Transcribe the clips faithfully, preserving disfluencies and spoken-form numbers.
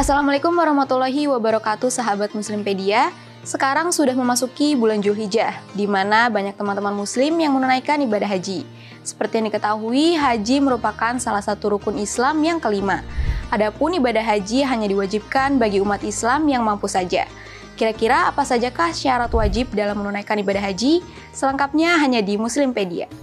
Assalamualaikum warahmatullahi wabarakatuh, sahabat Muslimpedia. Sekarang sudah memasuki bulan Zulhijjah, di mana banyak teman-teman muslim yang menunaikan ibadah haji. Seperti yang diketahui, haji merupakan salah satu rukun Islam yang kelima. Adapun ibadah haji hanya diwajibkan bagi umat Islam yang mampu saja. Kira-kira apa sajakah syarat wajib dalam menunaikan ibadah haji? Selengkapnya hanya di Muslimpedia.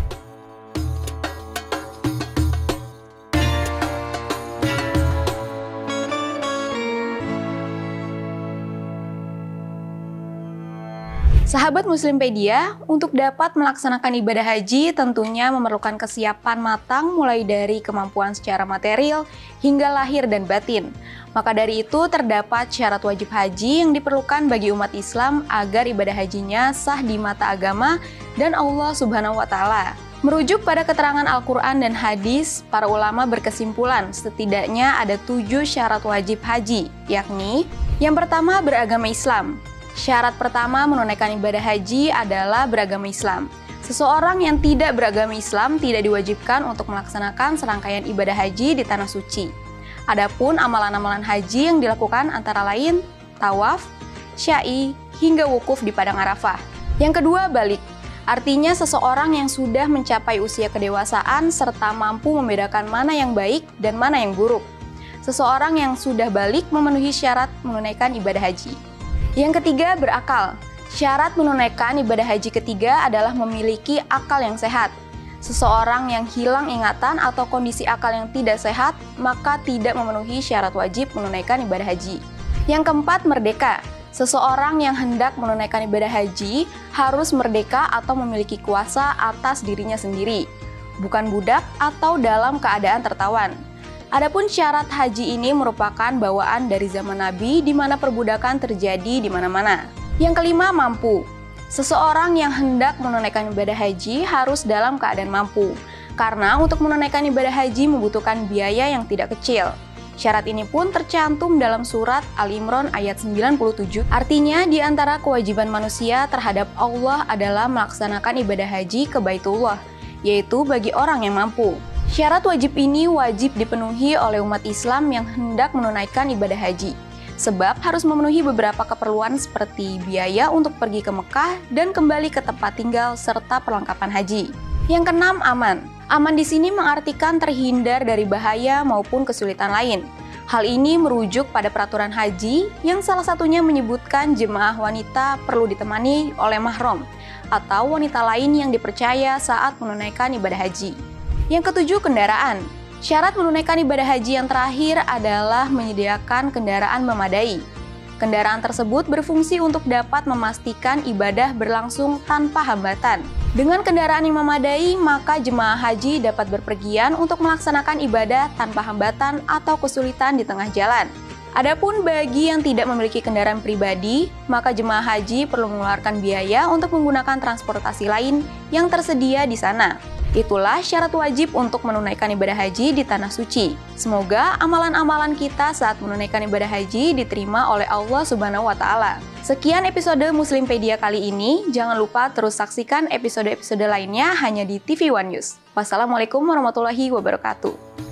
Sahabat Muslimpedia, untuk dapat melaksanakan ibadah haji tentunya memerlukan kesiapan matang mulai dari kemampuan secara material hingga lahir dan batin. Maka dari itu terdapat syarat wajib haji yang diperlukan bagi umat Islam agar ibadah hajinya sah di mata agama dan Allah Subhanahu wa Ta'ala. Merujuk pada keterangan Al-Quran dan hadis, para ulama berkesimpulan setidaknya ada tujuh syarat wajib haji, yakni yang pertama, beragama Islam. Syarat pertama menunaikan ibadah haji adalah beragama Islam. Seseorang yang tidak beragama Islam tidak diwajibkan untuk melaksanakan serangkaian ibadah haji di tanah suci. Adapun amalan-amalan haji yang dilakukan antara lain tawaf, sya'i, hingga wukuf di padang Arafah. Yang kedua, balik. Artinya seseorang yang sudah mencapai usia kedewasaan serta mampu membedakan mana yang baik dan mana yang buruk. Seseorang yang sudah balik memenuhi syarat menunaikan ibadah haji. Yang ketiga, berakal. Syarat menunaikan ibadah haji ketiga adalah memiliki akal yang sehat. Seseorang yang hilang ingatan atau kondisi akal yang tidak sehat, maka tidak memenuhi syarat wajib menunaikan ibadah haji. Yang keempat, merdeka. Seseorang yang hendak menunaikan ibadah haji harus merdeka atau memiliki kuasa atas dirinya sendiri, bukan budak atau dalam keadaan tertawan. Adapun syarat haji ini merupakan bawaan dari zaman Nabi di mana perbudakan terjadi di mana-mana. Yang kelima, mampu. Seseorang yang hendak menunaikan ibadah haji harus dalam keadaan mampu, karena untuk menunaikan ibadah haji membutuhkan biaya yang tidak kecil. Syarat ini pun tercantum dalam surat Al-Imran ayat sembilan puluh tujuh. Artinya, di antara kewajiban manusia terhadap Allah adalah melaksanakan ibadah haji ke Baitullah, yaitu bagi orang yang mampu. Syarat wajib ini wajib dipenuhi oleh umat Islam yang hendak menunaikan ibadah haji, sebab harus memenuhi beberapa keperluan seperti biaya untuk pergi ke Mekah dan kembali ke tempat tinggal serta perlengkapan haji. Yang keenam, aman. Aman di sini mengartikan terhindar dari bahaya maupun kesulitan lain. Hal ini merujuk pada peraturan haji yang salah satunya menyebutkan jemaah wanita perlu ditemani oleh mahram atau wanita lain yang dipercaya saat menunaikan ibadah haji. Yang ketujuh, kendaraan. Syarat menunaikan ibadah haji yang terakhir adalah menyediakan kendaraan memadai. Kendaraan tersebut berfungsi untuk dapat memastikan ibadah berlangsung tanpa hambatan. Dengan kendaraan yang memadai, maka jemaah haji dapat berpergian untuk melaksanakan ibadah tanpa hambatan atau kesulitan di tengah jalan. Adapun bagi yang tidak memiliki kendaraan pribadi, maka jemaah haji perlu mengeluarkan biaya untuk menggunakan transportasi lain yang tersedia di sana. Itulah syarat wajib untuk menunaikan ibadah haji di tanah suci. Semoga amalan-amalan kita saat menunaikan ibadah haji diterima oleh Allah Subhanahu wa Ta'ala. Sekian episode Muslimpedia kali ini. Jangan lupa terus saksikan episode-episode lainnya hanya di T V One News. Wassalamualaikum warahmatullahi wabarakatuh.